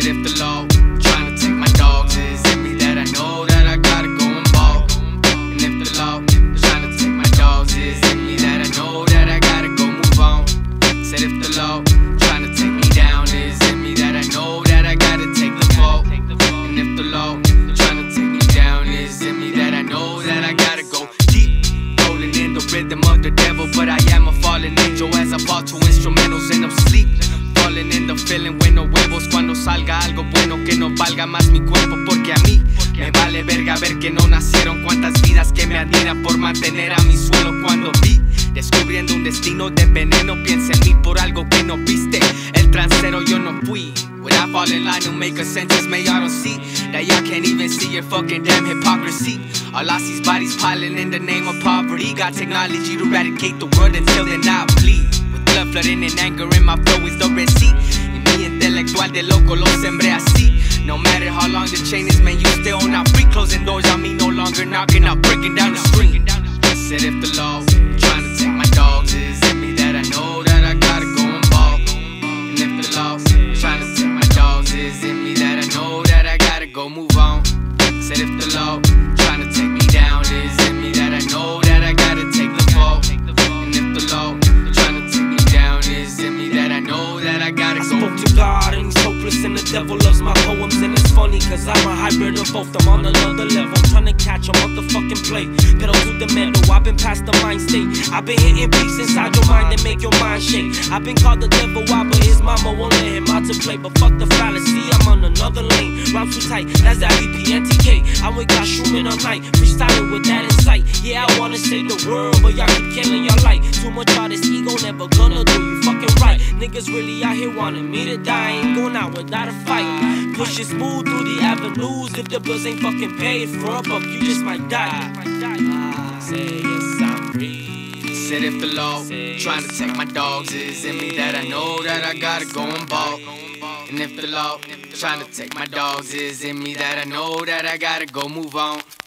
Said if the law trying to take my dogs is in me, that I know that I gotta go and ball. And if the law trying to take my dogs is in me, that I know that I gotta go move on. Said if the law trying to take me down is in me, that I know that I gotta take the fall. And if the law trying to take me down is in me, that I know that I gotta go deep. Rolling in the rhythm of the devil, but I am a fallen angel as I fall to instrumentals and I'm sleep. Falling in the feeling when no huevos, cuando salga algo bueno que no valga más mi cuerpo, porque a mí me vale verga ver que no nacieron. Cuántas vidas que me admiran por mantener a mi suelo cuando vi descubriendo un destino de veneno. Piensa en mí por algo que no viste. El transero yo no fui. When I fall in line, don't make a sentence, may y'all don't see that y'all can't even see your fucking damn hypocrisy. All I see is bodies piling in the name of poverty. Got technology to eradicate the world until then I bleed. With blood flooding and anger in my flow is the receipt. Y mi intelectual de loco lo sembré así. No matter how long the chain is, man, you still not free. Closing doors on me, no longer knocking, I'm breaking down the street. Said if the law trying to take my dogs is in me, that I know that I gotta go and ball. And if the law trying to take my dogs is in me, that I know that I gotta go move on. Said if the law trying to take me down is in me, that I know that I gotta take the fall. And if the law trying to take me down is in me, that I know that I gotta go. I spoke to God and he's hopeless and the devil loves my poems. And it's funny cause I'm a hybrid of both, I'm on another level, trying to catch a motherfucking play. Pedal to the metal, I've been past the mind state. I've been hitting beats inside your mind and make your mind shake. I've been called the devil, why, but his mama won't let him out to play. But fuck the fallacy, I'm on another lane. Rhymes too tight, that's that VPNTK. I'm with God Schumann all night, freestyling with that insight. Yeah, I wanna save the world, but y'all keep killing your light. Too much all this ego, never gonna do you fucking right. Niggas really out here wanting me to die, ain't going out without a fight. Push it smooth through the avenues, if the bills ain't fucking paid for a buck, you just might die. Say yes, I'm free. Said if the law trying to take my dogs is in me, that I know that I gotta go and ball. And if the law trying to take my dogs is in me, that I know that I gotta go move on.